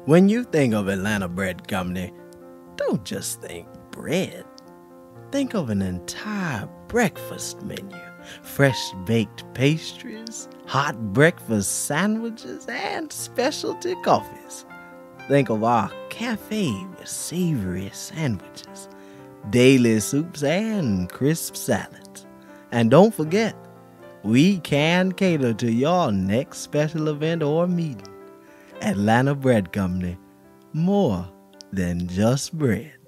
When you think of Atlanta Bread Company, don't just think bread. Think of an entire breakfast menu, fresh baked pastries, hot breakfast sandwiches, and specialty coffees. Think of our cafe with savory sandwiches, daily soups, and crisp salads. And don't forget, we can cater to your next special event or meeting. Atlanta Bread Company, more than just bread.